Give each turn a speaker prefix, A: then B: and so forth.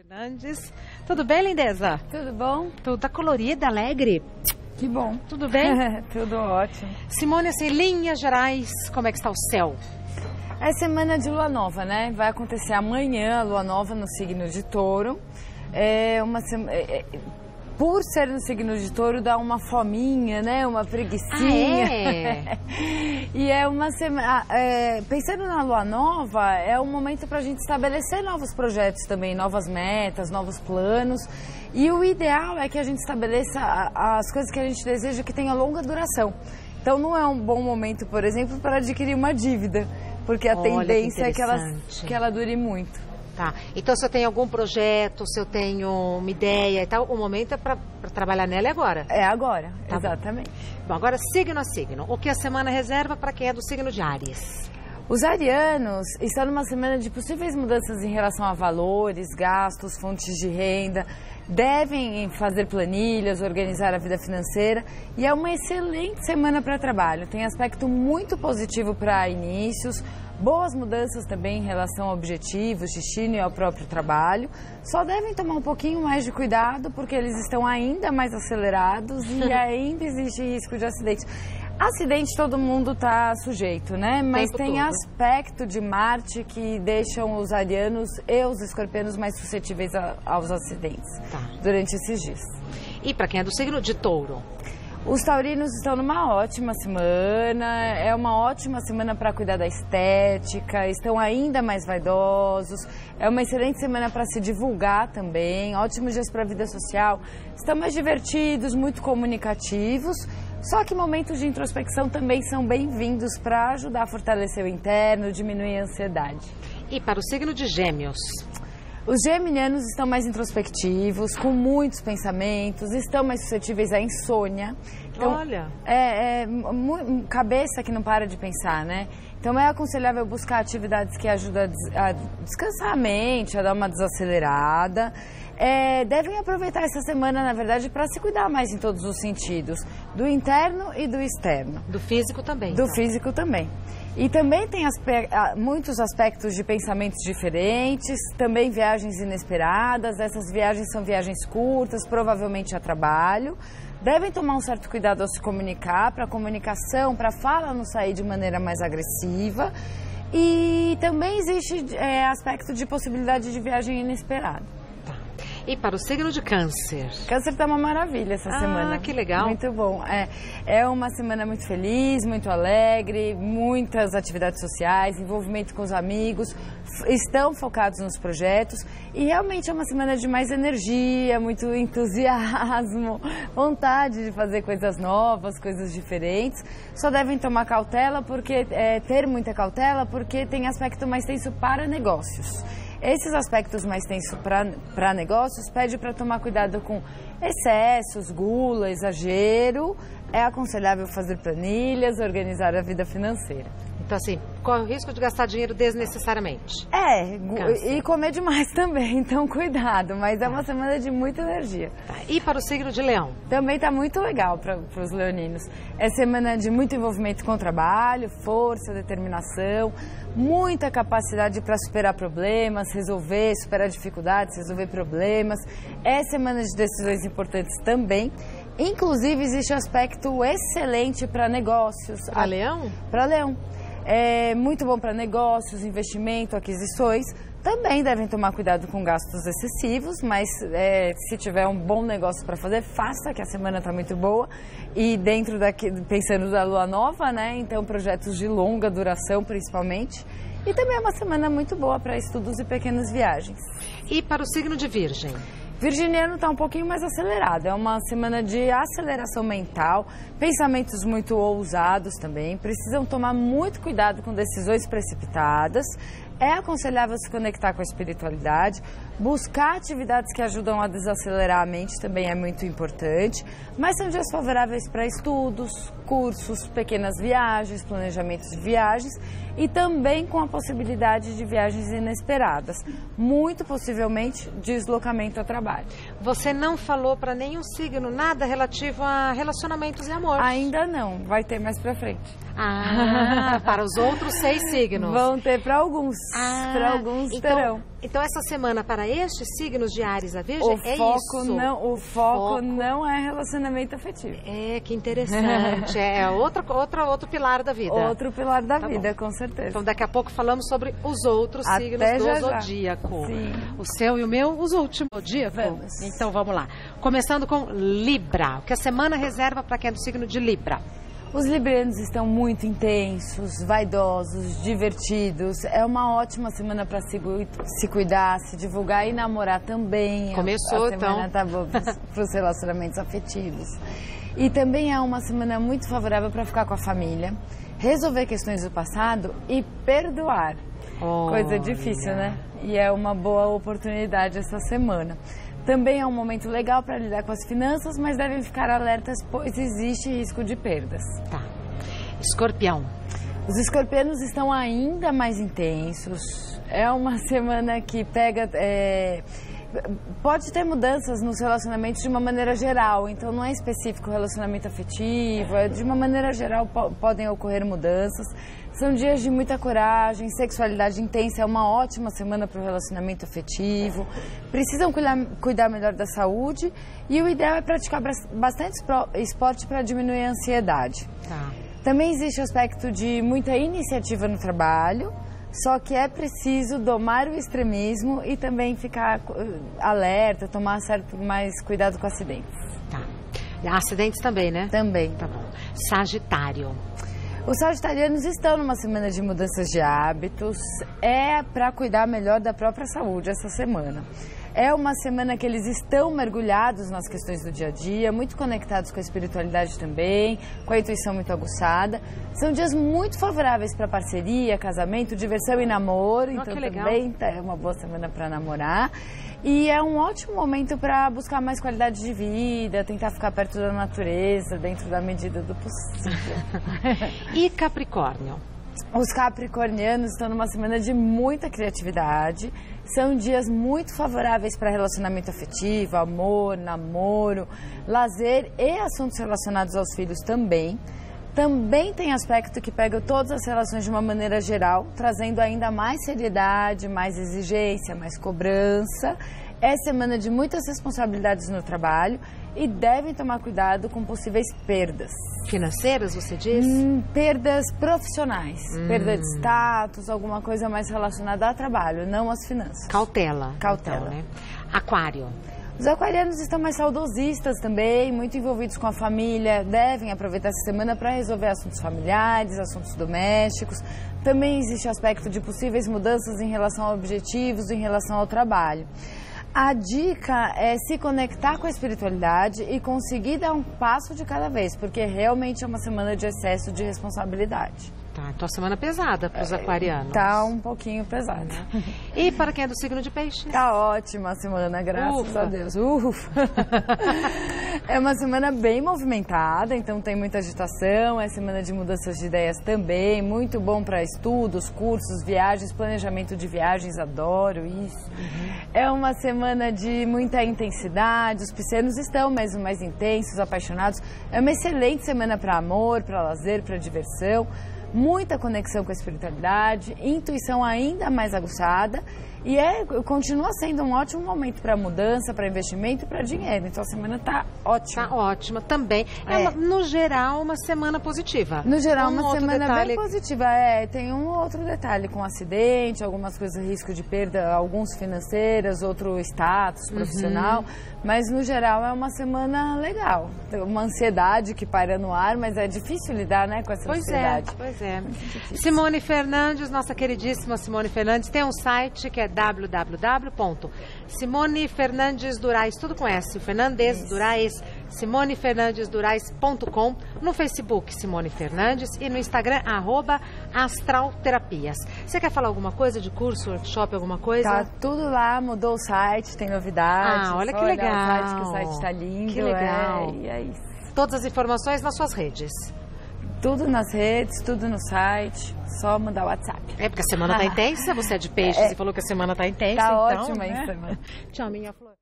A: Fernandes. Tudo bem, lindeza?
B: Tudo bom?
A: Tudo tá colorida, alegre.
B: Que bom.
A: Tudo bem?
B: Tudo ótimo.
A: Simone, assim, linhas gerais, como é que está o céu?
B: É semana de lua nova, né? Vai acontecer amanhã a lua nova no signo de Touro. Por ser no signo de Touro, dá uma fominha, né? Uma preguicinha.
A: Ah, é?
B: E é uma semana... pensando na lua nova, é um momento para a gente estabelecer novos projetos também, novas metas, novos planos. E o ideal é que a gente estabeleça as coisas que a gente deseja que tenham longa duração. Então não é um bom momento, por exemplo, para adquirir uma dívida, porque a tendência é que ela dure muito.
A: Tá, então se eu tenho algum projeto, se eu tenho uma ideia e tal, o momento é para trabalhar nela agora.
B: É agora,
A: tá
B: exatamente.
A: Bom, agora signo a signo. O que a semana reserva para quem é do signo de Áries?
B: Os arianos estão numa semana de possíveis mudanças em relação a valores, gastos, fontes de renda. Devem fazer planilhas, organizar a vida financeira e é uma excelente semana para trabalho. Tem aspecto muito positivo para inícios, boas mudanças também em relação a objetivos, destino e ao próprio trabalho. Só devem tomar um pouquinho mais de cuidado porque eles estão ainda mais acelerados e ainda existe risco de acidente. Acidente todo mundo está sujeito, né? Mas tem aspecto de Marte que deixam os arianos e os escorpianos mais suscetíveis aos acidentes durante esses dias.
A: E para quem é do signo de Touro?
B: Os taurinos estão numa ótima semana, é uma ótima semana para cuidar da estética, estão ainda mais vaidosos, é uma excelente semana para se divulgar também, ótimos dias para a vida social, estão mais divertidos, muito comunicativos, só que momentos de introspecção também são bem-vindos para ajudar a fortalecer o interno, diminuir a ansiedade.
A: E para o signo de Gêmeos?
B: Os geminianos estão mais introspectivos, com muitos pensamentos, estão mais suscetíveis à insônia. Então,
A: olha!
B: Cabeça que não para de pensar, né? Então é aconselhável buscar atividades que ajudam a descansar a mente, a dar uma desacelerada. Devem aproveitar essa semana, na verdade, para se cuidar mais em todos os sentidos, do interno e do externo.
A: Do físico também.
B: Do físico também. E também tem muitos aspectos de pensamentos diferentes, também viagens inesperadas, essas viagens são viagens curtas, provavelmente a trabalho. Devem tomar um certo cuidado ao se comunicar, para a comunicação, para a fala não sair de maneira mais agressiva. E também existe aspecto de possibilidade de viagem inesperada.
A: E para o signo de Câncer?
B: Câncer está uma maravilha essa semana.
A: Ah, que legal.
B: Muito bom. É uma semana muito feliz, muito alegre, muitas atividades sociais, envolvimento com os amigos, estão focados nos projetos e realmente é uma semana de mais energia, muito entusiasmo, vontade de fazer coisas novas, coisas diferentes. Só devem tomar cautela, ter muita cautela, porque tem aspecto mais tenso para negócios. Esses aspectos mais tensos para negócios pede para tomar cuidado com excessos, gula, exagero. É aconselhável fazer planilhas, organizar a vida financeira.
A: Então, assim, corre o risco de gastar dinheiro desnecessariamente.
B: E comer demais também, então cuidado. Mas é uma semana de muita energia.
A: E para o signo de Leão?
B: Também está muito legal para os leoninos. É semana de muito envolvimento com o trabalho, força, determinação, muita capacidade para superar problemas, superar dificuldades, resolver problemas. É semana de decisões importantes também. Inclusive, existe um aspecto excelente para negócios.
A: Para Leão?
B: Para Leão. É muito bom para negócios, investimento, aquisições. Também devem tomar cuidado com gastos excessivos, mas se tiver um bom negócio para fazer, faça, que a semana está muito boa. E pensando da lua nova, né? Então projetos de longa duração principalmente. E também é uma semana muito boa para estudos e pequenas viagens.
A: E para o signo de Virgem?
B: Virginiano está um pouquinho mais acelerado, é uma semana de aceleração mental, pensamentos muito ousados também, precisam tomar muito cuidado com decisões precipitadas, é aconselhável se conectar com a espiritualidade, buscar atividades que ajudam a desacelerar a mente também é muito importante, mas são dias favoráveis para estudos, cursos, pequenas viagens, planejamentos de viagens e também com a possibilidade de viagens inesperadas, muito possivelmente deslocamento a trabalho.
A: Você não falou para nenhum signo nada relativo a relacionamentos e amor?
B: Ainda não, vai ter mais para frente.
A: Para os outros 6 signos.
B: Vão ter para alguns, para alguns terão.
A: Então essa semana para estes signos de Áries da Virgem
B: O foco não é relacionamento afetivo.
A: Que interessante. É outro pilar da vida.
B: Outro pilar da vida, com certeza.
A: Então daqui a pouco falamos sobre os outros signos do zodíaco.
B: Sim.
A: O seu e o meu, os últimos zodíacos.
B: Vamos.
A: Então vamos lá. Começando com Libra. O que a semana reserva para quem é do signo de Libra?
B: Os librianos estão muito intensos, vaidosos, divertidos. É uma ótima semana para se cuidar, se divulgar e namorar também.
A: Começou,
B: a semana tá boa para os relacionamentos afetivos. E também é uma semana muito favorável para ficar com a família, resolver questões do passado e perdoar. Coisa difícil, né? E é uma boa oportunidade essa semana. Também é um momento legal para lidar com as finanças, mas devem ficar alertas, pois existe risco de perdas.
A: Tá. Escorpião.
B: Os escorpianos estão ainda mais intensos. É uma semana que pega... Pode ter mudanças nos relacionamentos de uma maneira geral, então não é específico o relacionamento afetivo, de uma maneira geral podem ocorrer mudanças. São dias de muita coragem, sexualidade intensa, é uma ótima semana para o relacionamento afetivo. Precisam cuidar melhor da saúde e o ideal é praticar bastante esporte para diminuir a ansiedade.
A: Tá.
B: Também existe o aspecto de muita iniciativa no trabalho, só que é preciso domar o extremismo e também ficar alerta, tomar mais cuidado com acidentes.
A: Tá. Acidentes também, né?
B: Também.
A: Tá bom. Sagitário.
B: Os sagitarianos estão numa semana de mudanças de hábitos, é para cuidar melhor da própria saúde essa semana. É uma semana que eles estão mergulhados nas questões do dia a dia, muito conectados com a espiritualidade também, com a intuição muito aguçada. São dias muito favoráveis para parceria, casamento, diversão e namoro, então também é uma boa semana para namorar. E é um ótimo momento para buscar mais qualidade de vida, tentar ficar perto da natureza, dentro da medida do possível.
A: E Capricórnio?
B: Os capricornianos estão numa semana de muita criatividade. São dias muito favoráveis para relacionamento afetivo, amor, namoro, lazer e assuntos relacionados aos filhos também. Também tem aspecto que pega todas as relações de uma maneira geral, trazendo ainda mais seriedade, mais exigência, mais cobrança. É semana de muitas responsabilidades no trabalho e devem tomar cuidado com possíveis perdas.
A: Financeiras, você diz?
B: Perdas profissionais, perda de status, alguma coisa mais relacionada ao trabalho, não às finanças.
A: Cautela.
B: Cautela.
A: Então, né? Aquário.
B: Os aquarianos estão mais saudosistas também, muito envolvidos com a família, devem aproveitar essa semana para resolver assuntos familiares, assuntos domésticos. Também existe o aspecto de possíveis mudanças em relação a objetivos, em relação ao trabalho. A dica é se conectar com a espiritualidade e conseguir dar um passo de cada vez, porque realmente é uma semana de excesso de responsabilidade.
A: Tá, então a semana pesada para os aquarianos.
B: Tá um pouquinho pesada.
A: E para quem é do signo de peixe?
B: Tá ótima a semana, graças a Deus. É uma semana bem movimentada, então tem muita agitação, é semana de mudanças de ideias também, muito bom para estudos, cursos, viagens, planejamento de viagens, adoro isso. É uma semana de muita intensidade, os piscianos estão mesmo mais intensos, apaixonados. É uma excelente semana para amor, para lazer, para diversão. Muita conexão com a espiritualidade, intuição ainda mais aguçada e continua sendo um ótimo momento para mudança, para investimento e para dinheiro. Então a semana está ótima.
A: Está ótima também. No geral, uma semana positiva.
B: No geral, uma semana bem positiva. Tem um outro detalhe com acidente, algumas coisas, risco de perda, alguns financeiras, outro status profissional. Mas no geral é uma semana legal. Uma ansiedade que paira no ar, mas é difícil lidar, né, com essa ansiedade.
A: Pois é. Simone Fernandes, nossa queridíssima Simone Fernandes, tem um site que é www.simonefernandesdurais, tudo com S, Fernandes Durais, simonefernandesdurais.com, no Facebook Simone Fernandes e no Instagram @astralterapias. Você quer falar alguma coisa de curso, workshop, alguma coisa?
B: Tá tudo lá, mudou o site, tem novidades.
A: Olha que legal.
B: O site está lindo.
A: Que legal.
B: E é isso.
A: Todas as informações nas suas redes.
B: Tudo nas redes, tudo no site, só mandar o WhatsApp.
A: Porque a semana tá intensa, você é de peixes e falou que a semana tá intensa.
B: Tá
A: então,
B: ótima,
A: né?
B: hein, semana.
A: Tchau, minha flor.